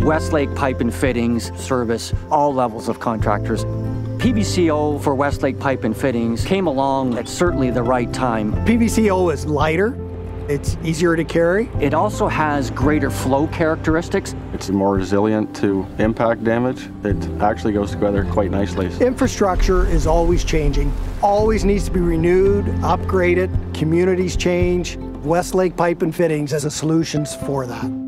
Westlake Pipe and Fittings service all levels of contractors. PVCO for Westlake Pipe and Fittings came along at certainly the right time. PVCO is lighter, it's easier to carry. It also has greater flow characteristics. It's more resilient to impact damage. It actually goes together quite nicely. Infrastructure is always changing, always needs to be renewed, upgraded, communities change. Westlake Pipe and Fittings has the solutions for that.